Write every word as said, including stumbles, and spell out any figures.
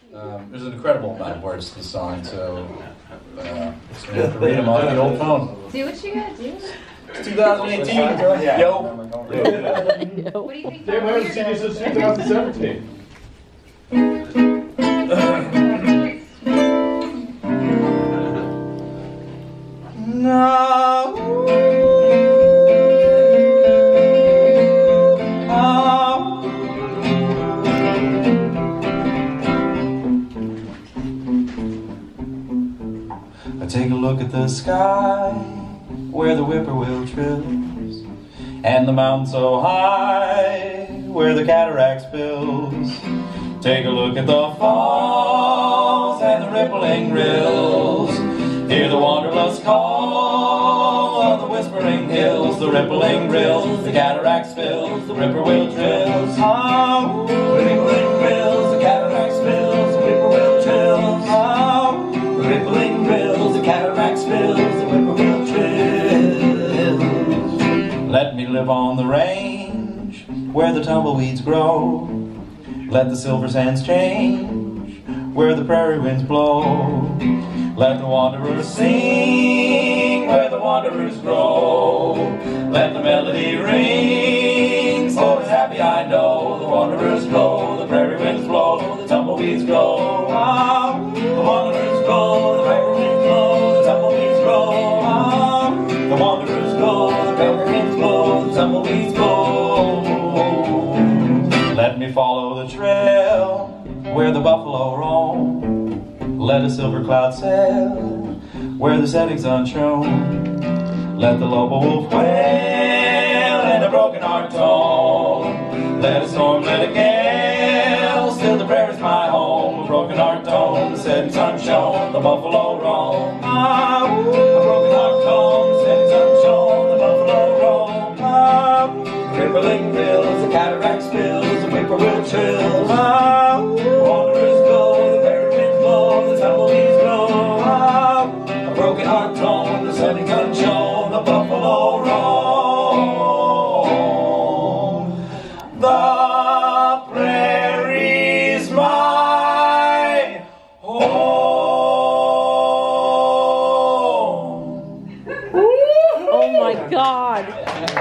Um, there's an incredible amount of words to the song, so uh, just gonna have to read them off the old phone. Do what you gotta do. It's twenty eighteen, Yeah. yo. What do you think? Dave, I haven't seen you since two thousand seventeen. No. I take a look at the sky where the whippoorwill trills, and the mountain so high where the cataract spills. Take a look at the falls and the rippling rills. Hear the wanderlust call of the whispering hills, the rippling rills, the cataract spills, the whippoorwill trills. Oh, the rippling rills, the cataract spills, the whippoorwill trills. Oh, the rippling rills, the cataract spills, the whippoorwill trills. Let me live on the range where the tumbleweeds grow. Let the silver sands change where the prairie winds blow. Let the wanderers sing where the wanderers grow. Let the melody ring, so is happy I know. The wanderers go, the prairie winds blow, the tumbleweeds grow. Ah, the wanderers go, the prairie winds blow, the tumbleweeds grow. Ah, the wanderers go, the prairie winds blow, the tumbleweeds go. Let me follow the trail where the buffalo roam. Let a silver cloud sail where the setting sun shone. Let the lobo wolf wail and a broken heart tone. Let a storm, let a gale, still the prairie's my home. A broken heart tone, the setting sun shone, the buffalo roam. Ah, a broken heart tone, the setting sun shone, the buffalo roam. Ah, the rippling rills, the cataract spills, the whippoorwill trills. Ah, the wanderers go, the prairie winds blow, the tumbleweeds grow. Ah, a broken heart tone, the setting sun shone, the buffalo roam. The prairie's my home. Oh my God.